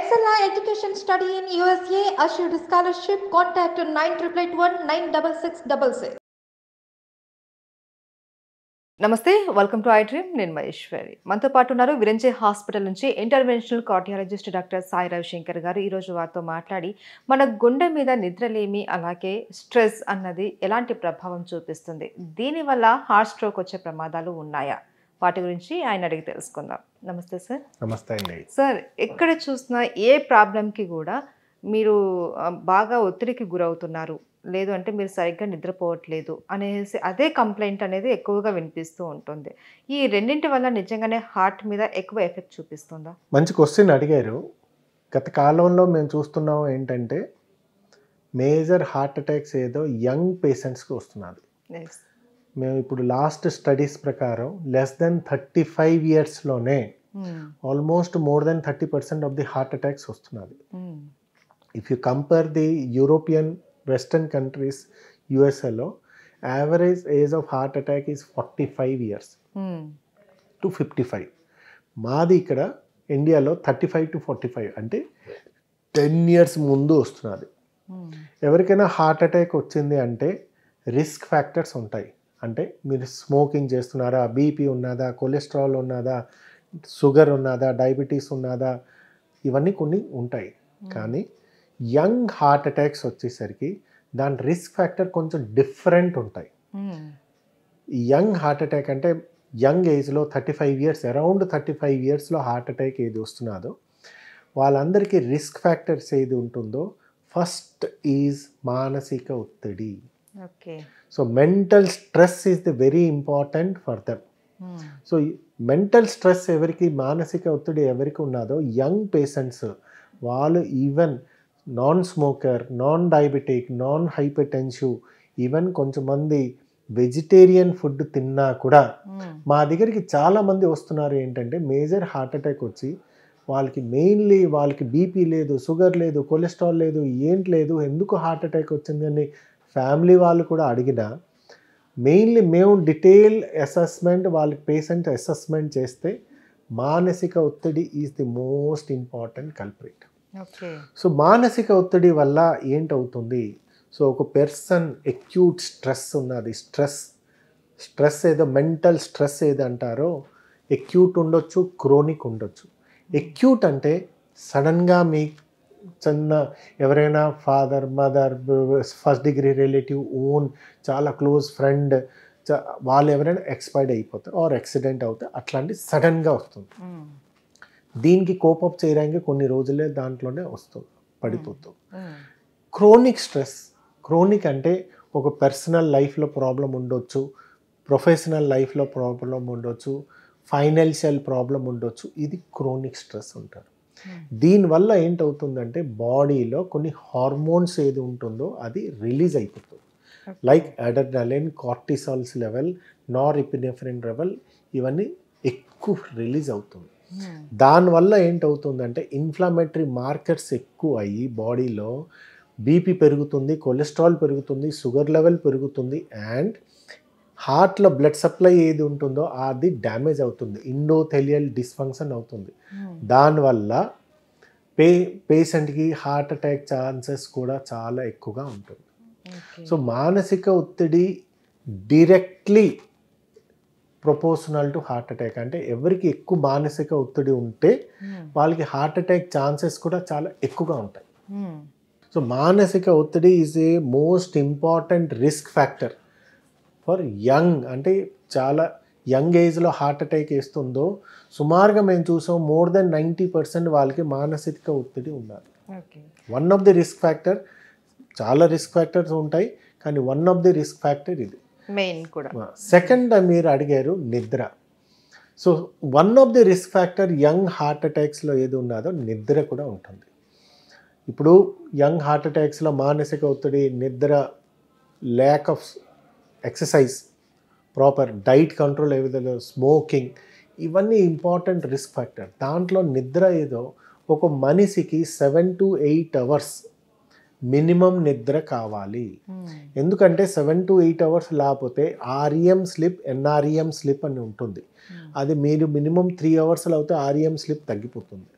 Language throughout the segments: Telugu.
Excella Education Study in USA assured scholarship. Contact 9881 నమస్తే, వెల్కమ్ టు ఐ డ్రీమ్. నేను మహేశ్వరి. మనతో పాటు ఉన్నారు విరంజే హాస్పిటల్ నుంచి interventional cardiologist doctor Sai Ravishankar గారు. ఈరోజు వారితో మాట్లాడి మన గుండె మీద నిద్రలేమి, అలాగే స్ట్రెస్ అన్నది ఎలాంటి ప్రభావం చూపిస్తుంది, దీనివల్ల హార్ట్ స్ట్రోక్ వచ్చే ప్రమాదాలు ఉన్నాయా, వాటి గురించి ఆయన అడిగి తెలుసుకుందాం. నమస్తే సార్. నమస్తే అండి. సార్, ఎక్కడ చూసినా ఏ ప్రాబ్లంకి కూడా మీరు బాగా ఒత్తిడికి గురవుతున్నారు, లేదు అంటే మీరు సరిగ్గా నిద్రపోవట్లేదు అనేసి అదే కంప్లైంట్ అనేది ఎక్కువగా వినిపిస్తూ ఉంటుంది. ఈ రెండింటి వల్ల నిజంగానే హార్ట్ మీద ఎక్కువ ఎఫెక్ట్ చూపిస్తుందా? మంచి క్వశ్చన్ అడిగారు. గత కాలంలో మేము చూస్తున్నాం ఏంటంటే మేజర్ హార్ట్ అటాక్స్ ఏదో యంగ్ పేషెంట్స్కి వస్తున్నది. మేము ఇప్పుడు లాస్ట్ స్టడీస్ ప్రకారం లెస్ దెన్ 35 yearsలోనే almost more than 30% of the heart attacks వస్తున్నది. If you compare the European western countries, యుఎస్ఏలో average age of heart attack is 45 years to 55. మాది ఇక్కడ ఇండియాలో 35 to 45, అంటే 10 years ముందు వస్తున్నది. ఎవరికైనా హార్ట్ అటాక్ వచ్చింది అంటే రిస్క్ ఫ్యాక్టర్స్ ఉంటాయి. అంటే మీరు స్మోకింగ్ చేస్తున్నారా, బీపీ ఉన్నదా, కొలెస్ట్రాల్ ఉన్నదా, షుగర్ ఉన్నదా, డయాబెటీస్ ఉన్నదా, ఇవన్నీ కొన్ని ఉంటాయి. కానీ యంగ్ హార్ట్ అటాక్స్ వచ్చేసరికి దాని రిస్క్ ఫ్యాక్టర్ కొంచెం డిఫరెంట్ ఉంటాయి. యంగ్ హార్ట్ అటాక్ అంటే యంగ్ ఏజ్లో 35 years, అరౌండ్ 35 yearsలో హార్ట్ అటాక్ ఏది వస్తున్నదో వాళ్ళందరికీ రిస్క్ ఫ్యాక్టర్స్ ఏది ఉంటుందో ఫస్ట్ ఈజ్ మానసిక ఒత్తిడి. So mental stress is the very important for them. So mental stress ఎవరికి, మానసిక ఒత్తిడి ఎవరికి ఉన్నదో యంగ్ పేషెంట్స్ వాళ్ళు even non smoker, non diabetic, non hypertensive, even కొంచెంమంది వెజిటేరియన్ ఫుడ్ తిన్నా కూడా మా దగ్గరికి చాలామంది వస్తున్నారు. ఏంటంటే మేజర్ హార్ట్ అటాక్ వచ్చి వాళ్ళకి మెయిన్లీ వాళ్ళకి బీపీ లేదు, షుగర్ లేదు, కొలెస్ట్రాల్ లేదు, ఏంటి లేదు, ఎందుకు హార్ట్ అటాక్ వచ్చింది అని ఫ్యామిలీ వాళ్ళు కూడా అడిగినా మెయిన్లీ మేము డీటెయిల్ అసెస్మెంట్ వాళ్ళకి పేషెంట్ అసెస్మెంట్ చేస్తే మానసిక ఒత్తిడి is the most important culprit. So మానసిక ఒత్తిడి వల్ల ఏంటవుతుంది, సో ఒక పర్సన్ అక్యూట్ స్ట్రెస్ ఉన్నది, స్ట్రెస్ ఏదో మెంటల్ స్ట్రెస్ ఏదో అంటారో అక్యూట్ ఉండొచ్చు, క్రోనిక్ ఉండొచ్చు. అక్యూట్ అంటే సడన్గా మీ చిన్న ఎవరైనా father, mother, first degree relative, own చాలా క్లోజ్ ఫ్రెండ్ వాళ్ళు ఎవరైనా ఎక్స్పైర్డ్ అయిపోతారు ఆర్ యాక్సిడెంట్ అవుతారు, అట్లాంటి సడన్గా వస్తుంది. దీనికి కోపప్ చేయడానికి కొన్ని రోజులే దాంట్లోనే వస్తుంది, పడిపోతుంది. క్రోనిక్ స్ట్రెస్, క్రోనిక్ అంటే ఒక పర్సనల్ లైఫ్లో ప్రాబ్లం ఉండొచ్చు, ప్రొఫెషనల్ లైఫ్లో ప్రాబ్లం ఉండొచ్చు, ఫైనాన్షియల్ ప్రాబ్లం ఉండొచ్చు, ఇది క్రోనిక్ స్ట్రెస్ ఉంటారు. దీనివల్ల ఏంటవుతుందంటే బాడీలో కొన్ని హార్మోన్స్ ఏది ఉంటుందో అది రిలీజ్ అయిపోతుంది. Like adrenaline, cortisols level, norepinephrine level, ఇవన్నీ ఎక్కువ రిలీజ్ అవుతుంది. దానివల్ల ఏంటవుతుందంటే ఇన్ఫ్లమేటరీ మార్కర్స్ ఎక్కువ అయ్యి బాడీలో బీపీ పెరుగుతుంది, కొలెస్ట్రాల్ పెరుగుతుంది, షుగర్ లెవెల్ పెరుగుతుంది, అండ్ హార్ట్లో బ్లడ్ సప్లై ఏది ఉంటుందో అది డ్యామేజ్ అవుతుంది, ఎండోథెలియల్ డిస్ఫంక్షన్ అవుతుంది. దానివల్ల పేషెంట్కి హార్ట్ అటాక్ ఛాన్సెస్ కూడా చాలా ఎక్కువగా ఉంటుంది. సో మానసిక ఒత్తిడి directly proportional to heart attack. అంటే ఎవరికి ఎక్కువ మానసిక ఒత్తిడి ఉంటే వాళ్ళకి హార్ట్ అటాక్ ఛాన్సెస్ కూడా చాలా ఎక్కువగా ఉంటాయి. సో మానసిక ఒత్తిడి is a most important risk factor for young, అంటే చాలా యంగ్ ఏజ్లో హార్ట్ అటాక్ వేస్తుందో సుమారుగా మేము చూసాం మోర్ దెన్ 90% వాళ్ళకి మానసిక ఒత్తిడి ఉన్నారు. One of the risk factor, చాలా రిస్క్ ఫ్యాక్టర్స్ ఉంటాయి కానీ one of the risk factor ఇది మెయిన్ కూడా. సెకండ్ మీరు అడిగారు నిద్ర. So one of the risk factor young heart అటాక్స్లో ఏది ఉన్నదో నిద్ర కూడా ఉంటుంది. ఇప్పుడు యంగ్ హార్ట్ అటాక్స్లో మానసిక ఒత్తిడి, నిద్ర, lack of exercise, proper diet control, ఏ విధంగా స్మోకింగ్, ఇవన్నీ ఇంపార్టెంట్ రిస్క్ ఫ్యాక్టర్. దాంట్లో నిద్ర ఏదో ఒక మనిషికి 7 to 8 hours మినిమం నిద్ర కావాలి. ఎందుకంటే 7 to 8 hours లేకపోతే ఆర్ఈఎం స్లిప్, ఎన్ఆర్ఈఎం స్లిప్ అని ఉంటుంది. అది మీరు మినిమం 3 hours అవుతే ఆర్ఈఎం స్లిప్ తగ్గిపోతుంది.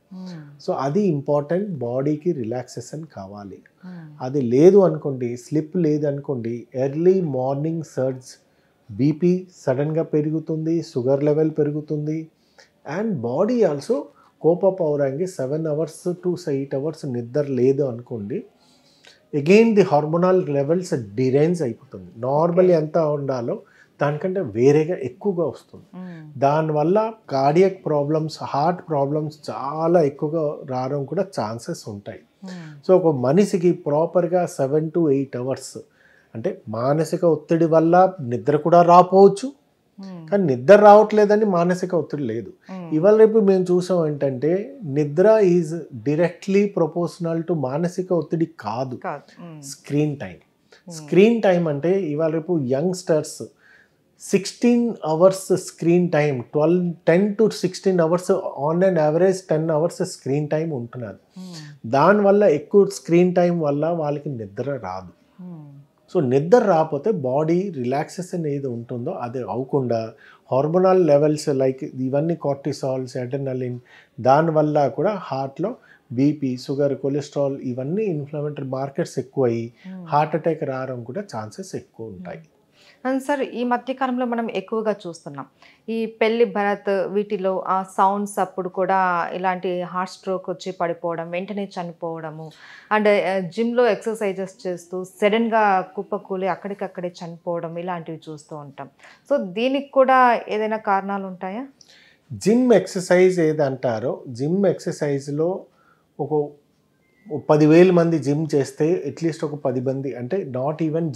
సో అది ఇంపార్టెంట్, బాడీకి రిలాక్సేషన్ కావాలి. అది లేదు అనుకోండి, స్లిప్ లేదు అనుకోండి, ఎర్లీ మార్నింగ్ సర్జ్, బీపీ సడన్గా పెరుగుతుంది, షుగర్ లెవెల్ పెరుగుతుంది, అండ్ బాడీ ఆల్సో కోపప్ అవడానికి 7 hours to 8 hours నిద్ర లేదు అనుకోండి, again the hormonal levels derange అయిపోతుంది. నార్మల్లీ ఎంత ఉండాలో దానికంటే వేరేగా ఎక్కువగా వస్తుంది. దానివల్ల కార్డియక్ ప్రాబ్లమ్స్, హార్ట్ ప్రాబ్లమ్స్ చాలా ఎక్కువగా రావడం కూడా ఛాన్సెస్ ఉంటాయి. సో ఒక మనిషికి ప్రాపర్గా 7 to 8 hours అంటే మానసిక ఒత్తిడి వల్ల నిద్ర కూడా రాపోవచ్చు, కానీ నిద్ర రావట్లేదని మానసిక ఒత్తిడి లేదు. ఇవాళ రేపు మేము చూసాం ఏంటంటే నిద్ర ఈజ్ డైరెక్ట్లీ ప్రపోర్షనల్ టు మానసిక ఒత్తిడి కాదు, స్క్రీన్ టైం. స్క్రీన్ టైం అంటే ఇవాళ రేపు youngsters 16 hours screen time, 10 to 16 hours on and average 10 hours screen time ఉంటున్నది. దానివల్ల ఎక్కువ స్క్రీన్ టైం వల్ల వాళ్ళకి నిద్ర రాదు. సో నిద్ర రాకపోతే బాడీ రిలాక్సేషన్ ఏది ఉంటుందో అది అవ్వకుండా హార్మోనల్ లెవెల్స్ లైక్ ఇవన్నీ కార్టిసాల్స్, అడ్రినలిన్, దానివల్ల కూడా హార్ట్లో బీపీ, షుగర్, కొలెస్ట్రాల్ ఇవన్నీ ఇన్ఫ్లమేటరీ మార్కెట్స్ ఎక్కువ అయ్యి హార్ట్ అటాక్ రావడం కూడా ఛాన్సెస్ ఎక్కువ ఉంటాయి. సార్ ఈ మధ్యకాలంలో మనం ఎక్కువగా చూస్తున్నాం ఈ పెళ్లి భరత్ వీటిలో ఆ సౌండ్స్ అప్పుడు కూడా ఇలాంటి హార్ట్ స్ట్రోక్ వచ్చి పడిపోవడం, వెంటనే చనిపోవడము, అండ్ జిమ్లో ఎక్సర్సైజెస్ చేస్తూ సడన్గా కుప్పకూలి అక్కడికక్కడే చనిపోవడం ఇలాంటివి చూస్తూ ఉంటాం. సో దీనికి కూడా ఏదైనా కారణాలు ఉంటాయా? జిమ్ ఎక్సర్సైజ్ ఏదంటారో, జిమ్ ఎక్సర్సైజ్లో ఒక 10,000 మంది జిమ్ చేస్తే అట్లీస్ట్ ఒక 10 మంది అంటే నాట్ ఈవెన్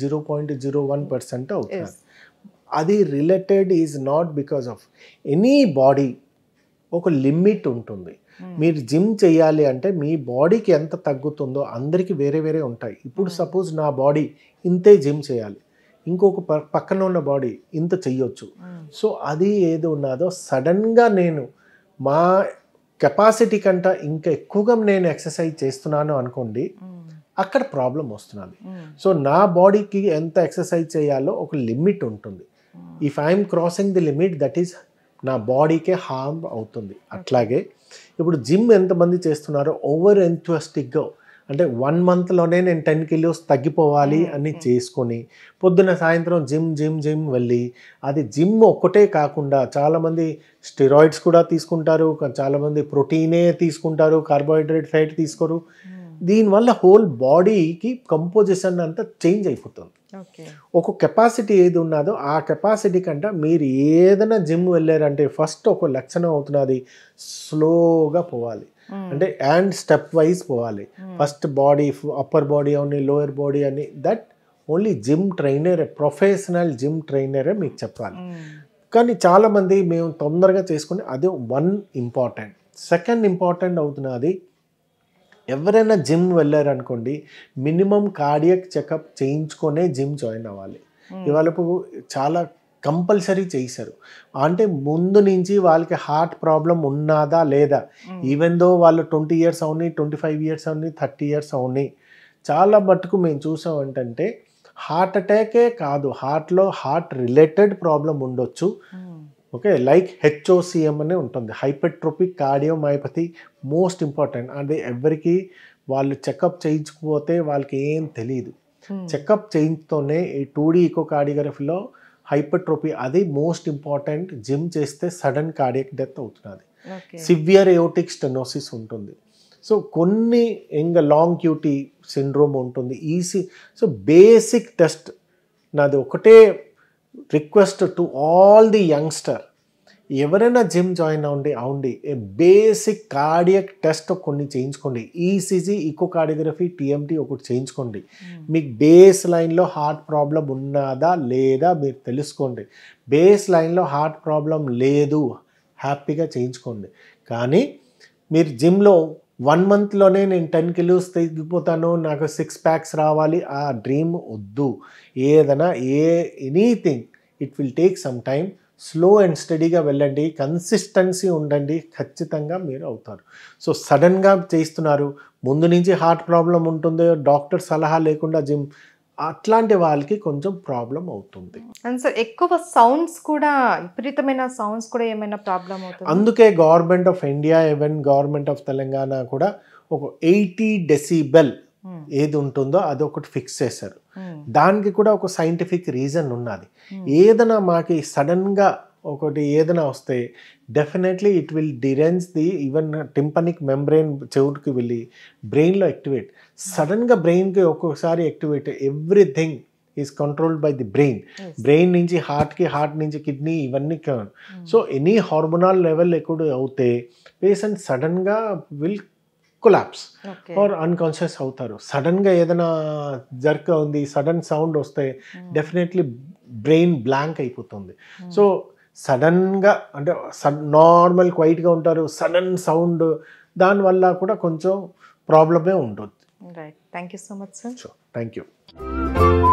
0.01% అవుతుంది. అది related is not because of any body, ఒక లిమిట్ ఉంటుంది. మీరు జిమ్ చేయాలి అంటే మీ బాడీకి ఎంత తగ్గుతుందో అందరికీ వేరే వేరే ఉంటాయి. ఇప్పుడు సపోజ్ నా బాడీ ఇంతే జిమ్ చేయాలి, ఇంకొక పక్కన ఉన్న బాడీ ఇంత చెయ్యొచ్చు. సో అది ఏది ఉన్నదో సడన్గా నేను మా కెపాసిటీ కంటే ఇంకా ఎక్కువగా నేను ఎక్సర్సైజ్ చేస్తున్నాను అనుకోండి, అక్కడ ప్రాబ్లం వస్తున్నది. సో నా బాడీకి ఎంత ఎక్సర్సైజ్ చేయాలో ఒక లిమిట్ ఉంటుంది. If I'm crossing the limit that is నా బాడీకే హార్మ్ అవుతుంది. అట్లాగే ఇప్పుడు జిమ్ ఎంతమంది చేస్తున్నారో ఓవర్ ఎంథూసియాస్టిక్గా అంటే 1 monthలోనే నేను 10 kilos తగ్గిపోవాలి అని చేసుకొని పొద్దున్న సాయంత్రం జిమ్ వెళ్ళి, అది జిమ్ ఒక్కటే కాకుండా చాలామంది స్టెరాయిడ్స్ కూడా తీసుకుంటారు, చాలామంది ప్రోటీనే తీసుకుంటారు, కార్బోహైడ్రేట్, ఫ్యాట్ తీసుకోరు. దీనివల్ల హోల్ బాడీకి కంపోజిషన్ అంతా చేంజ్ అయిపోతుంది. ఒక కెపాసిటీ ఏది ఉన్నదో ఆ కెపాసిటీ కంటే మీరు ఏదైనా జిమ్ వెళ్ళారంటే ఫస్ట్ ఒక లక్షణం అవుతున్నది, స్లోగా పోవాలి. అంటే అండ్ స్టెప్ వైజ్ పోవాలి. ఫస్ట్ బాడీ, అప్పర్ బాడీ అని, లోయర్ బాడీ అని, that only gym trainer, professional gym ట్రైనరే మీకు చెప్పాలి. కానీ చాలామంది మేము తొందరగా చేసుకుని అదే వన్ ఇంపార్టెంట్. సెకండ్ ఇంపార్టెంట్ అవుతున్నది, ఎవరైనా జిమ్ వెళ్ళారనుకోండి మినిమం కార్డియక్ చెకప్ చేయించుకొనే జిమ్ జాయిన్ అవ్వాలి. ఇవాళ చాలా కంపల్సరీ చేశారు అంటే ముందు నుంచి వాళ్ళకి హార్ట్ ప్రాబ్లం ఉన్నదా లేదా, ఈవెన్ దో వాళ్ళు 20 years అవుని, 25 years అవుని, 30 years అవుని, చాలా మట్టుకు మేము చూసాం ఏంటంటే హార్ట్ అటాకే కాదు, హార్ట్లో హార్ట్ రిలేటెడ్ ప్రాబ్లం ఉండొచ్చు. ఓకే, లైక్ HOCM అని ఉంటుంది, హైపర్ట్రోపిక్ కార్డియోమయోపతి, మోస్ట్ ఇంపార్టెంట్. అంటే ఎవరికి వాళ్ళు చెకప్ చేయించకపోతే వాళ్ళకి ఏం తెలియదు. చెకప్ చేయించుతోనే ఈ 2D ఈకోకార్డియోగ్రఫీలో హైపర్ట్రోపీ అది మోస్ట్ ఇంపార్టెంట్. జిమ్ చేస్తే సడన్ కార్డియక్ డెత్ అవుతున్నది. సివియర్ ఎయోటిక్ స్టెనోసిస్ ఉంటుంది. సో కొన్ని ఇంకా లాంగ్ క్యూటీ సిండ్రోమ్ ఉంటుంది, ఈసీ. సో బేసిక్ టెస్ట్ నాది ఒకటే request to all the youngster, ఎవరైనా జిమ్ జాయిన్ అవ్వండి, బేసిక్ కార్డియక్ టెస్ట్ కొన్ని చేయించుకోండి. ఈసీజీ, ఈకోకార్డియోగ్రఫీ, TMT ఒకటి చేయించుకోండి. మీకు బేస్ లైన్లో హార్ట్ ప్రాబ్లం ఉన్నదా లేదా మీరు తెలుసుకోండి. బేస్ లైన్లో హార్ట్ ప్రాబ్లం లేదు, హ్యాపీగా చేయించుకోండి. కానీ మీరు జిమ్లో 1 monthలోనే నేను 10 kilos తగ్గిపోతాను, నాకు 6 packs రావాలి, ఆ డ్రీమ్ వద్దు. ఏదైనా anything it will take some time. Slow and స్టడీగా వెళ్ళండి, కన్సిస్టెన్సీ ఉండండి, ఖచ్చితంగా మీరు అవుతారు. సో సడన్గా చేస్తున్నారు, ముందు నుంచి హార్ట్ ప్రాబ్లం ఉంటుంది, డాక్టర్ సలహా లేకుండా జిమ్, అట్లాంటి వాళ్ళకి కొంచెం ప్రాబ్లం అవుతుంది. అండ్ సార్ ఎక్కువ సౌండ్స్ కూడా విపరీతమైన సౌండ్స్ కూడా ఏమైనా ప్రాబ్లం అవుతుంది? అందుకే government of India even government of Telangana కూడా ఒక 80 డెసిబెల్ ఏది ఉంటుందో అది ఒకటి ఫిక్స్ చేశారు. దానికి కూడా ఒక సైంటిఫిక్ రీజన్ ఉన్నది. ఏదైనా మాకు సడన్గా ఒకటి ఏదైనా వస్తే definitely it will derange the even tympanic membrane చెవుడికి వెళ్ళి బ్రెయిన్లో యాక్టివేట్. సడన్గా బ్రెయిన్కి ఒక్కొక్కసారి activate. Everything is controlled by the brain. Brain నుంచి హార్ట్కి, హార్ట్ నుంచి కిడ్నీ, ఇవన్నీ. సో ఎనీ హార్మోనల్ లెవెల్ ఎక్కువ అవుతే పేషెంట్ సడన్గా విల్ కొలాప్స్ ఆర్ అన్కాన్షియస్ అవుతారు. సడన్గా ఏదైనా జర్క్ ఉంది, సడన్ సౌండ్ వస్తే డెఫినెట్లీ బ్రెయిన్ బ్లాంక్ అయిపోతుంది. సో సడన్గా అంటే నార్మల్ క్వైట్గా ఉంటారు, సడన్ సౌండ్ దానివల్ల కూడా కొంచెం ప్రాబ్లమే ఉంటుంది. Right. Thank you so much sir. Thank you.